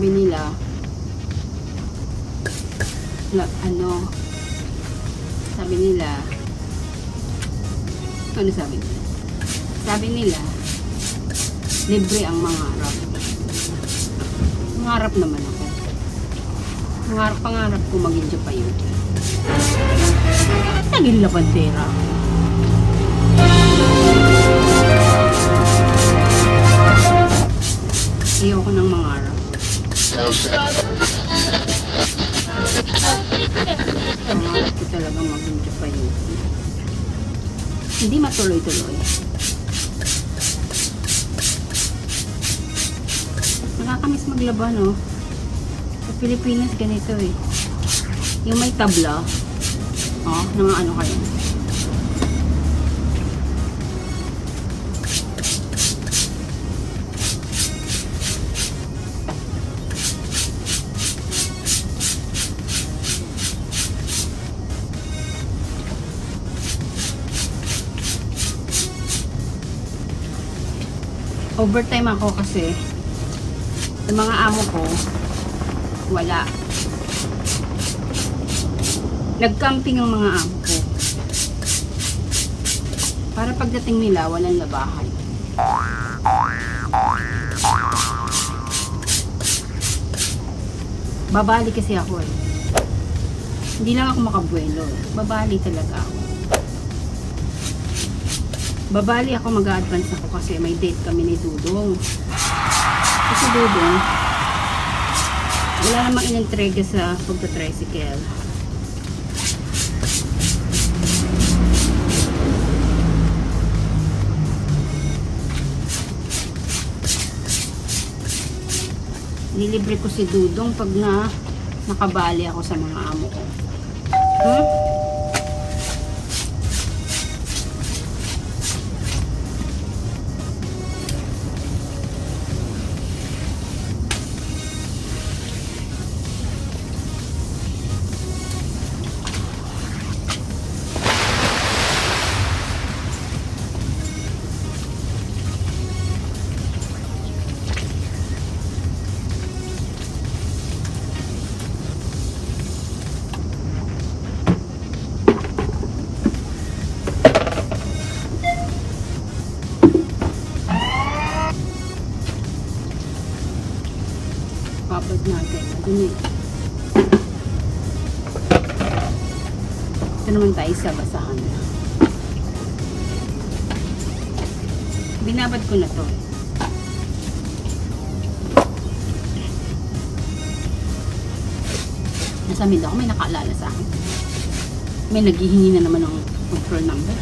sabi nila, ano sabi nila, libre ang mangarap. Mangarap naman ako. Pangarap ko maging Japayo. Naging labandera. Ayoko ng mangarap. Pangarap ko talagang maging Japayo. Hindi matuloy-tuloy. Nakakamiss maglaba, no? Sa Pilipinas ganito eh. Yung may tabla. Oh, nang ano kayo. Overtime ako kasi sa mga amo ko wala. Nag-camping ang mga amo ko para pagdating nila walang labahan. Babali kasi ako eh. Hindi lang ako makabuelo. Babali talaga ako. Babali ako, mag-a-advance ako kasi may date kami ni Dudong. Kasi Dudong, wala namang in-entrega sa pagta-tricycle. Nilibre ko si Dudong pag nakabali ako sa mga amo ko. Huh? Babad natin. Ito naman tayo sa basahan. Binabad ko na to. Nasa mid ako, may nakaalala sa akin. May naghihingi na naman ng control number.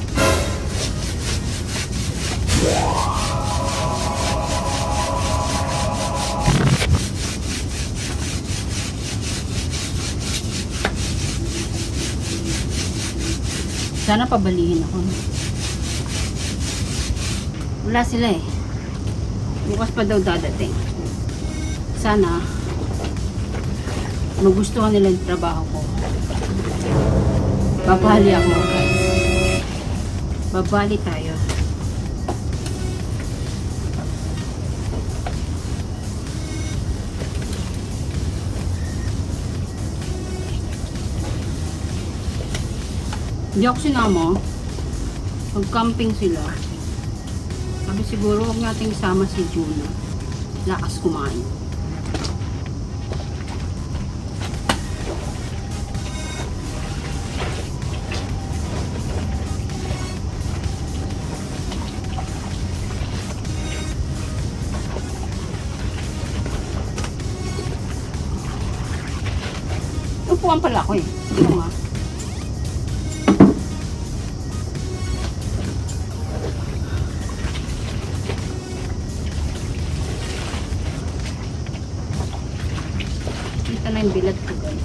Sana pabalihin ako. Wala sila eh. Bukas pa daw dadating. Sana magustuhan nila yung trabaho ko. Babali ako, guys. Babali tayo. Hindi ako sinama. Pag-camping sila. Sabi siguro huwag natin isama si Juno. Lakas kumain. Upuan pala ako eh. Ito nga. Ito na yung bilat ko, guys.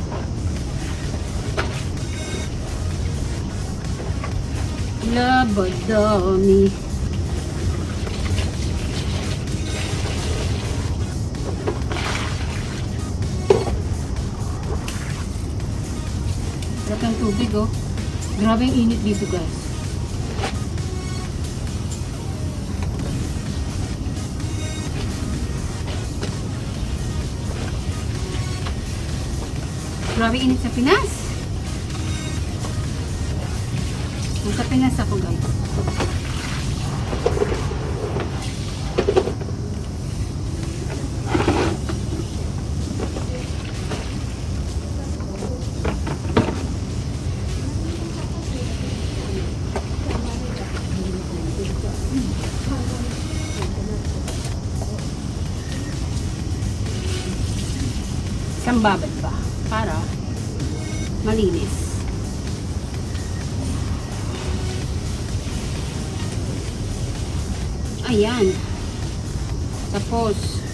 Labadami. Sarap ng tubig, oh. Grabe yung init dito, guys. Grabe init sa Pinas. Sa Pinas ako guys. Isang babad pa para malinis. Ayan. Tapos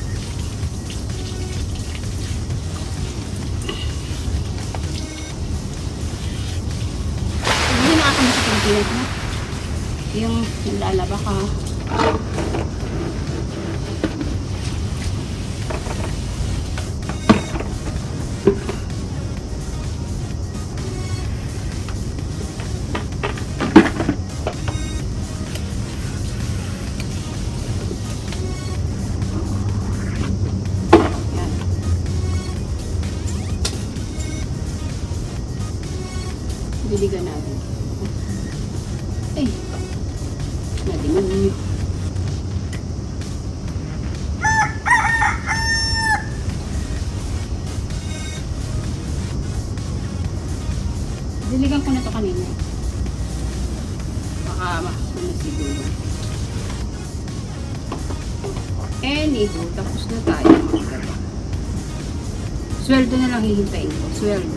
hindi na ako makapagpilit na yung naglalaba ka. Diligan natin. Ay! Nadingan niyo. Diligan ko na to kanina. Baka siguro. Anywho, tapos na tayo. Sweldo na lang hihintayin ko. Sweldo.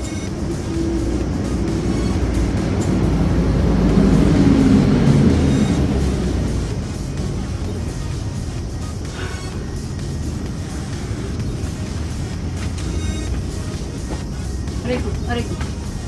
Aray ko.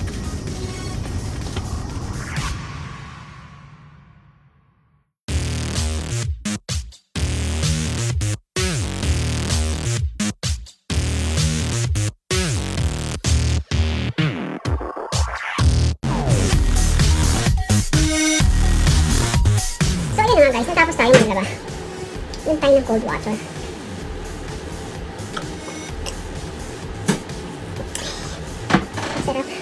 So yun nga guys, natapos tayo maglaba. Inom tayo ng cold water. Sarap.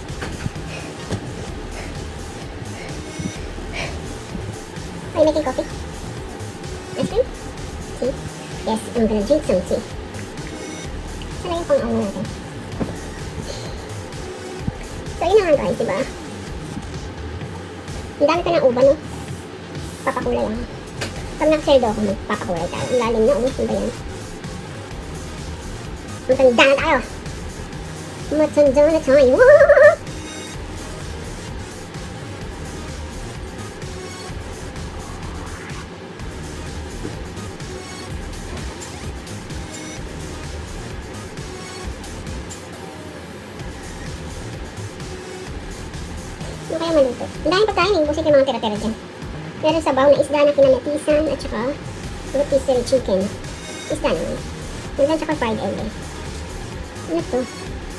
Are you making coffee? Ice cream? Tea? Yes, I'm gonna drink some tea. Saan yung pang-awa natin? So yun na nga guys, diba? Ang dami ko ng uban, no? Papakulay lang. Pag nakaseldo ako, magpapakulay tayo. Ang lalim na, ano ba yan? Matanda na tayo! Matanda na tayo! Ano kaya maluto? Ang daming pagkain, busit yung mga tira-tira dyan. Meron sabaw na isda na kinamatisan at saka rotisserie chicken. Isda naman. Meron saka fried egg. Ano to?